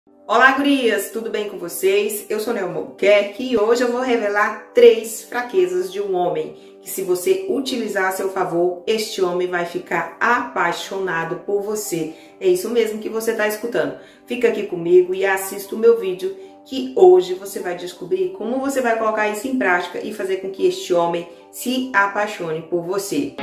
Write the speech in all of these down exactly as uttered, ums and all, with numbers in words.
Olá, gurias! Tudo bem com vocês? Eu sou Nelma Albuquerque e hoje eu vou revelar três fraquezas de um homem que, se você utilizar a seu favor, este homem vai ficar apaixonado por você. É isso mesmo que você está escutando. Fica aqui comigo e assista o meu vídeo, que hoje você vai descobrir como você vai colocar isso em prática e fazer com que este homem se apaixone por você.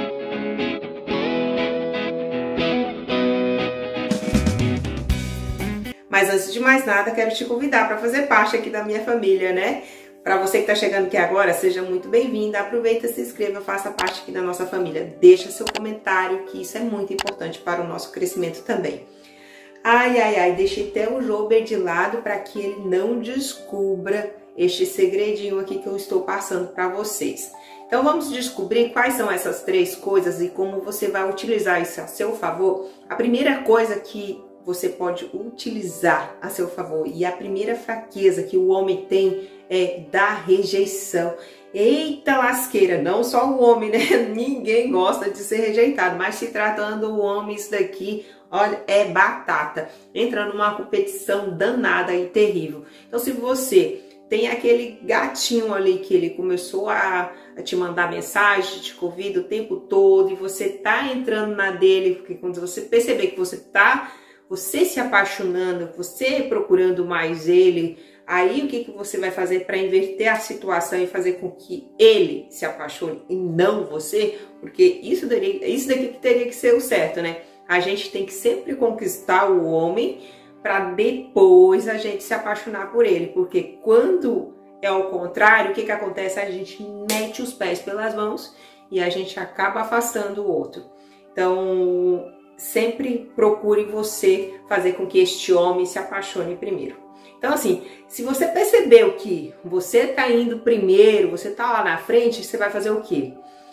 Mas antes de mais nada, quero te convidar para fazer parte aqui da minha família, né? Para você que está chegando aqui agora, seja muito bem-vinda. Aproveita, se inscreva, faça parte aqui da nossa família. Deixa seu comentário, que isso é muito importante para o nosso crescimento também. Ai, ai, ai, deixei até o Jober de lado para que ele não descubra este segredinho aqui que eu estou passando para vocês. Então vamos descobrir quais são essas três coisas e como você vai utilizar isso a seu favor. A primeira coisa que você pode utilizar a seu favor, e a primeira fraqueza que o homem tem é da rejeição. Eita lasqueira, não só o homem, né? Ninguém gosta de ser rejeitado, mas se tratando do homem, isso daqui, olha, é batata. Entra numa competição danada e terrível. Então, se você tem aquele gatinho ali que ele começou a, a te mandar mensagem, te convida o tempo todo, e você tá entrando na dele, porque quando você perceber que você tá você se apaixonando, você procurando mais ele, aí o que, que você vai fazer para inverter a situação e fazer com que ele se apaixone e não você? Porque isso, daria, isso daqui que teria que ser o certo, né? A gente tem que sempre conquistar o homem para depois a gente se apaixonar por ele. Porque quando é o contrário, o que, que acontece? A gente mete os pés pelas mãos e a gente acaba afastando o outro. Então, sempre procure você fazer com que este homem se apaixone primeiro. Então, assim, se você percebeu que você tá indo primeiro, você tá lá na frente, você vai fazer o quê?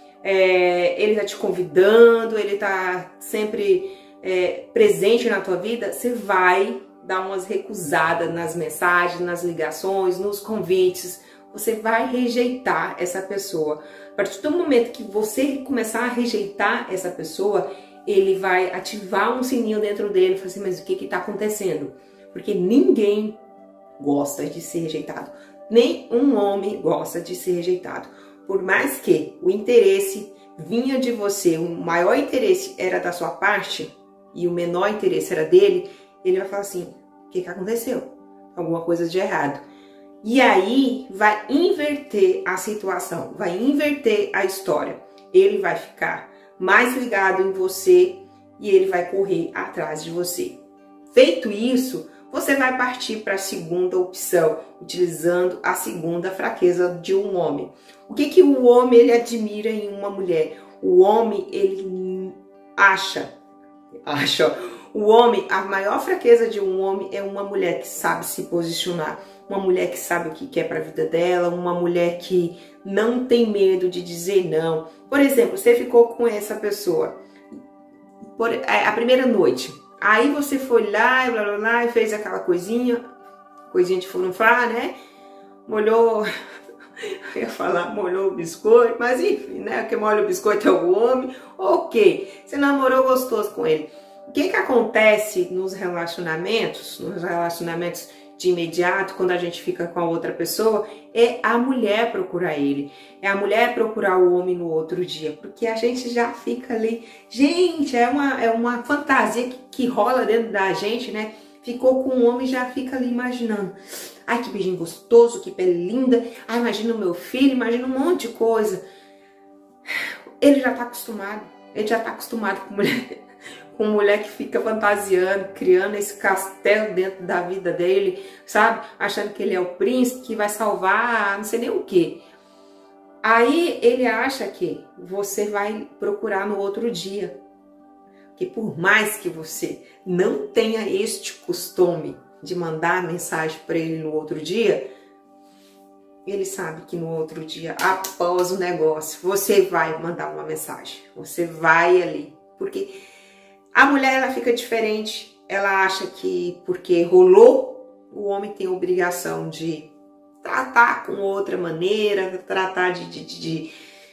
É, ele tá te convidando, ele tá sempre é, presente na tua vida, você vai dar umas recusadas nas mensagens, nas ligações, nos convites. Você vai rejeitar essa pessoa. A partir do momento que você começar a rejeitar essa pessoa, ele vai ativar um sininho dentro dele e falar assim, mas o que que tá acontecendo? Porque ninguém gosta de ser rejeitado. Nem um homem gosta de ser rejeitado. Por mais que o interesse vinha de você, o maior interesse era da sua parte e o menor interesse era dele, ele vai falar assim, o que que aconteceu? Alguma coisa de errado. E aí vai inverter a situação, vai inverter a história. Ele vai ficar mais ligado em você e ele vai correr atrás de você. Feito isso, você vai partir para a segunda opção, utilizando a segunda fraqueza de um homem. O que que o homem ele admira em uma mulher? O homem ele acha, acha, o homem, a maior fraqueza de um homem é uma mulher que sabe se posicionar. Uma mulher que sabe o que quer para a vida dela, uma mulher que não tem medo de dizer não. Por exemplo, você ficou com essa pessoa por, a primeira noite, aí você foi lá e blá blá blá e fez aquela coisinha, coisinha de furunfar, né? Molhou, eu ia falar molhou o biscoito, mas enfim, né? Que molha o biscoito é o homem, ok. Você namorou gostoso com ele. O que que acontece nos relacionamentos, nos relacionamentos de imediato, quando a gente fica com a outra pessoa, é a mulher procurar ele, é a mulher procurar o homem no outro dia, porque a gente já fica ali, gente, é uma, é uma fantasia que, que rola dentro da gente, né? Ficou com o homem, já fica ali imaginando, ai que beijinho gostoso, que pele linda, ai imagina o meu filho, imagina um monte de coisa. Ele já tá acostumado, ele já tá acostumado com mulher, com mulher que fica fantasiando, criando esse castelo dentro da vida dele, sabe? Achando que ele é o príncipe, que vai salvar, não sei nem o quê. Aí ele acha que você vai procurar no outro dia. Que por mais que você não tenha este costume de mandar mensagem para ele no outro dia, ele sabe que no outro dia, após o negócio, você vai mandar uma mensagem. Você vai ali, porque a mulher ela fica diferente, ela acha que porque rolou, o homem tem a obrigação de tratar com outra maneira, tratar de... de, de, de...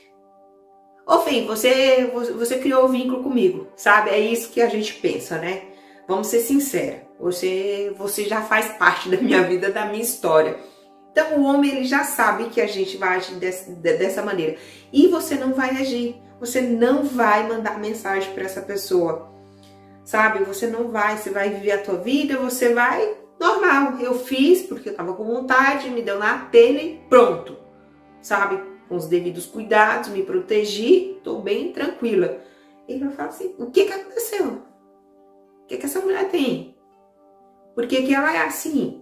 Enfim, você, você criou o vínculo comigo, sabe? É isso que a gente pensa, né? Vamos ser sinceros. Você, você já faz parte da minha vida, da minha história. Então o homem ele já sabe que a gente vai agir dessa, dessa maneira. E você não vai agir. Você não vai mandar mensagem para essa pessoa. Sabe? Você não vai. Você vai viver a tua vida, você vai normal. Eu fiz porque eu tava com vontade, me deu na telha e pronto. Sabe? Com os devidos cuidados, me protegi, tô bem tranquila. Ele vai falar assim, o que que aconteceu? O que que essa mulher tem? Por que que ela é assim?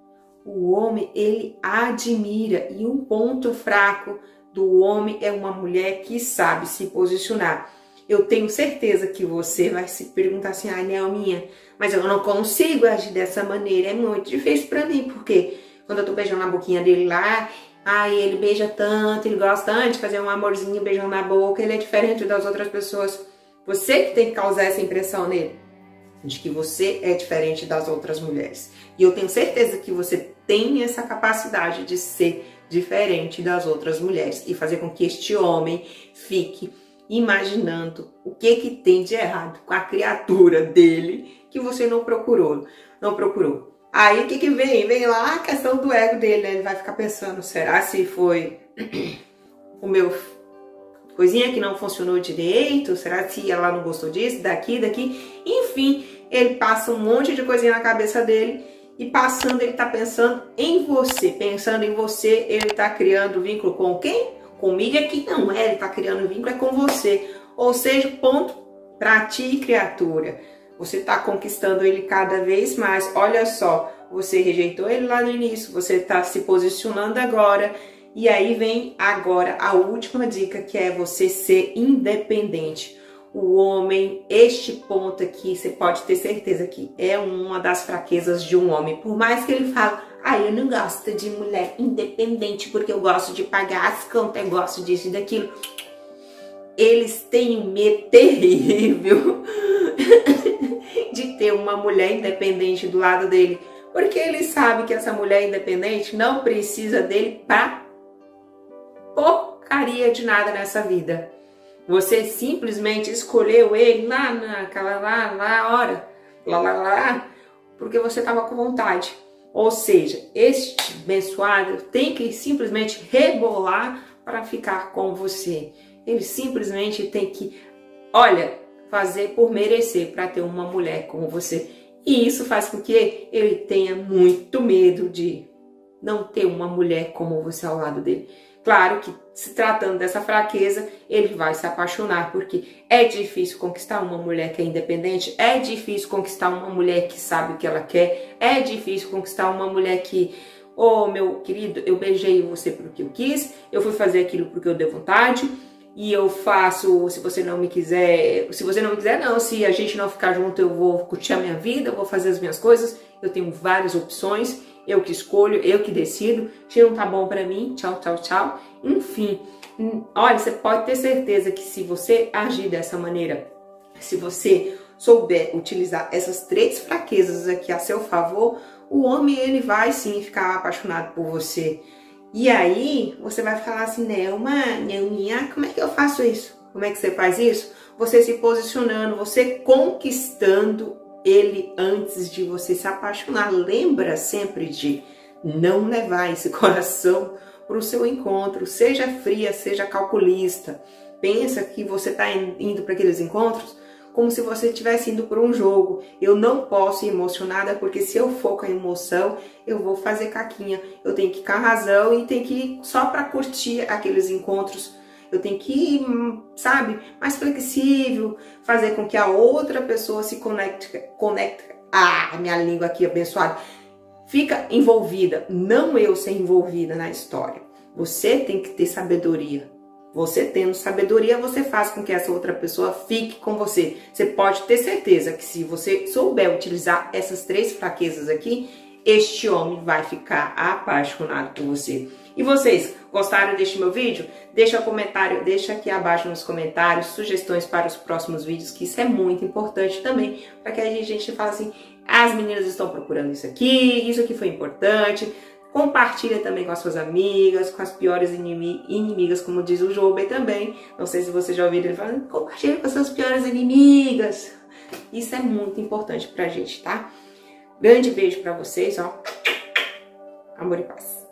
O homem, ele admira, e um ponto fraco do homem é uma mulher que sabe se posicionar. Eu tenho certeza que você vai se perguntar assim, ah, Nelminha, mas eu não consigo agir dessa maneira, é muito difícil pra mim, porque quando eu tô beijando a boquinha dele lá, ai, ele beija tanto, ele gosta tanto de fazer um amorzinho beijando na boca, ele é diferente das outras pessoas. Você que tem que causar essa impressão nele, de que você é diferente das outras mulheres. E eu tenho certeza que você tem essa capacidade de ser diferente das outras mulheres e fazer com que este homem fique imaginando o que que tem de errado com a criatura dele que você não procurou, não procurou. Aí o que que vem? Vem lá a questão do ego dele, né? Ele vai ficar pensando, será se foi o meu coisinha que não funcionou direito? Será que ela não gostou disso, daqui, daqui? Enfim, ele passa um monte de coisinha na cabeça dele e passando, ele tá pensando em você. Pensando em você, ele tá criando vínculo com quem? Comigo aqui não é, ele tá criando vínculo é com você. Ou seja, ponto pra ti, criatura. Você tá conquistando ele cada vez mais. Olha só, você rejeitou ele lá no início, você tá se posicionando agora. E aí vem agora a última dica, que é você ser independente. O homem, este ponto aqui, você pode ter certeza que é uma das fraquezas de um homem. Por mais que ele fale, ah, eu não gosto de mulher independente porque eu gosto de pagar as contas, eu gosto disso e daquilo. Eles têm um medo terrível de ter uma mulher independente do lado dele. Porque ele sabe que essa mulher independente não precisa dele pra porcaria de nada nessa vida. Você simplesmente escolheu ele lá naquela lá, lá, hora, lá, lá, lá, porque você estava com vontade. Ou seja, este abençoado tem que simplesmente rebolar para ficar com você. Ele simplesmente tem que, olha, fazer por merecer para ter uma mulher como você. E isso faz com que ele tenha muito medo de não ter uma mulher como você ao lado dele. Claro que, se tratando dessa fraqueza, ele vai se apaixonar, porque é difícil conquistar uma mulher que é independente, é difícil conquistar uma mulher que sabe o que ela quer, é difícil conquistar uma mulher que, oh, meu querido, eu beijei você porque eu quis, eu fui fazer aquilo porque eu dei vontade, e eu faço, se você não me quiser, se você não me quiser não, se a gente não ficar junto, eu vou curtir a minha vida, eu vou fazer as minhas coisas, eu tenho várias opções, eu que escolho, eu que decido, se não tá bom pra mim, tchau, tchau, tchau. Enfim, olha, você pode ter certeza que se você agir dessa maneira, se você souber utilizar essas três fraquezas aqui a seu favor, o homem, ele vai sim ficar apaixonado por você. E aí, você vai falar assim, Nelma, Nelminha, como é que eu faço isso? Como é que você faz isso? Você se posicionando, você conquistando ele antes de você se apaixonar. Lembra sempre de não levar esse coração para o seu encontro. Seja fria, seja calculista. Pensa que você está indo para aqueles encontros como se você estivesse indo para um jogo. Eu não posso ir emocionada, porque se eu for com a emoção, eu vou fazer caquinha. Eu tenho que ir com a razão e tenho que ir só para curtir aqueles encontros. Eu tenho que ir, sabe, mais flexível, fazer com que a outra pessoa se conecte, conecte, ah, minha língua aqui abençoada, fica envolvida, não eu ser envolvida na história. Você tem que ter sabedoria. Você tendo sabedoria, você faz com que essa outra pessoa fique com você. Você pode ter certeza que se você souber utilizar essas três fraquezas aqui, este homem vai ficar apaixonado por você. E vocês, gostaram deste meu vídeo? Deixa um comentário, deixa aqui abaixo nos comentários sugestões para os próximos vídeos, que isso é muito importante também, para que a gente fale assim, as meninas estão procurando isso aqui, isso aqui foi importante. Compartilha também com as suas amigas, com as piores inimigas, como diz o Jobe também. Não sei se você já ouviu ele falando, compartilha com as suas piores inimigas. Isso é muito importante pra gente, tá? Grande beijo pra vocês, ó. Amor e paz.